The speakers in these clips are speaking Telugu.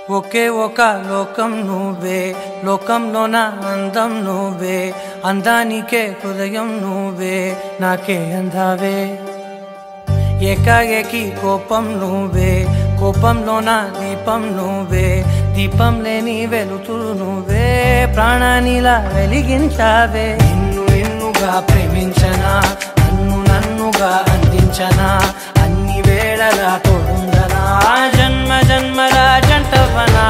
ఒకే ఒక లోకం నువ్వే, లోకంలోన అందం నువ్వే, అందానికే హృదయం నువ్వే, నాకే అందావే. ఏకాఏకి కోపం నువ్వే, కోపంలోన దీపం నువ్వే, దీపం లేని వెలుతురు నువ్వే, ప్రాణానిలా వెలిగించావే. నిన్నుగా ప్రేమించనా, నన్నుగా అందించనా, అన్ని వేళలా తోడుందనా, జన్మ జన్మల జంటవనా.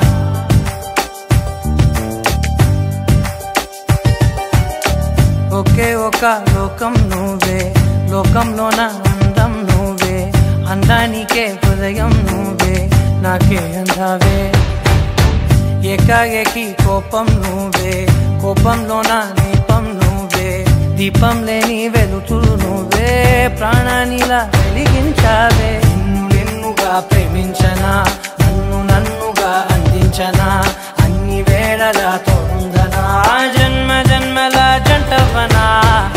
ఒకే ఒక లోకం నువ్వే, లోకంలోన అందం నువ్వే, అందానికే హృదయం నువ్వే, నాకే అందావే. ఏకాఏకి కోపం నువ్వే, కోపంలోన దీపం నువ్వే, దీపం లేని వెలుతురు నువ్వే, ప్రాణానిలా వెలిగించావే. నిన్నుగా ప్రేమించనా, నన్నుగా అందించనా, అన్ని వేళలా తోడుందనా, జన్మ జన్మల జంటవనా.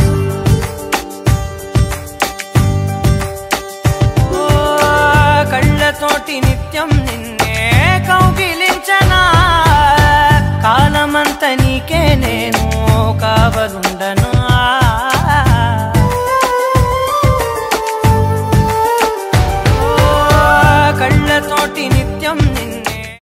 కళ్ళతోటి నిత్యం నిన్నే కౌగిలించనా, కాలమంత నీకే నేను కావలు